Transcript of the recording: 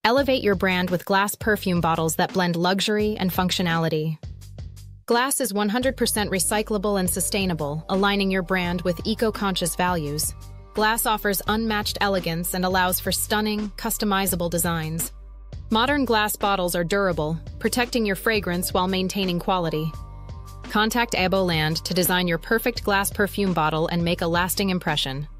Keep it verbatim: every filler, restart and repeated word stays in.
Elevate your brand with glass perfume bottles that blend luxury and functionality. Glass is one hundred percent recyclable and sustainable, aligning your brand with eco-conscious values. Glass offers unmatched elegance and allows for stunning, customizable designs. Modern glass bottles are durable, protecting your fragrance while maintaining quality. Contact Aboland to design your perfect glass perfume bottle and make a lasting impression.